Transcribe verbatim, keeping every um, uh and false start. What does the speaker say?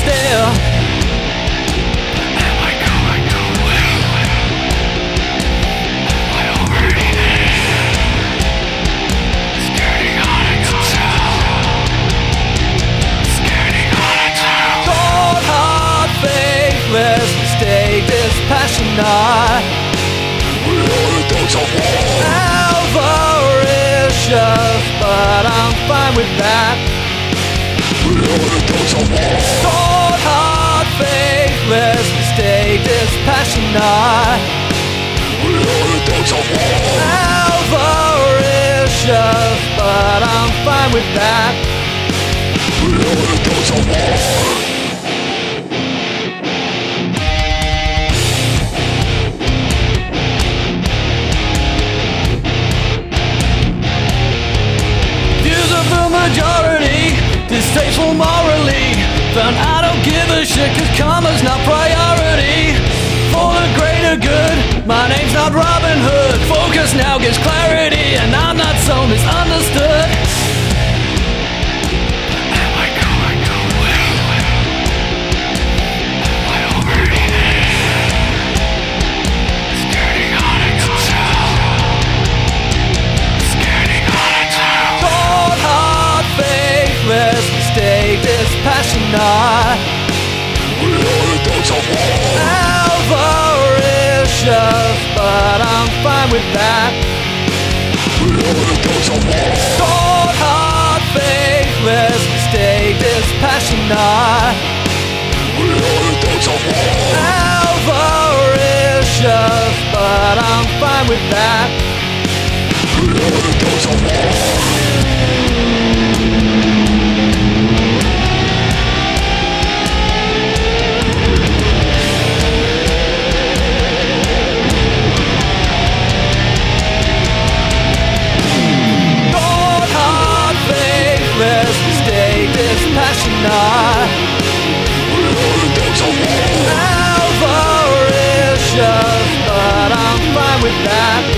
still. Am I going nowhere? Am I already there? Skirting on a hotel. Skirting on a hotel. Cold heart, faithless, mistake, dispassionate. We are adults of war. Avaricious, but I'm fine with that. We are adults of war. Cold heart, faithless, mistake, dispassionate. We are adults of war. Avaricious, but I'm fine with that. We are adults of war. Majority, distasteful morally. Found I don't give a shit cause karma's not priority. For the greater good, my name's not Robin Hood. Focus now gives clarity and I'm not so misunderstood. Am I going nowhere? Am I already there? Skirting on a hotel. Skirting on a hotel. Cold heart, faithless, mistake, dispassionate. We are adults of war. Avaricious, but I'm fine with that. We are adults of war. Cold heart, faithless, mistake, dispassionate. We are adults of war. Avaricious, but I'm fine with that. We are adults of war. Mistake, dispassionate. We are adults of war. Avaricious, but I'm fine with that.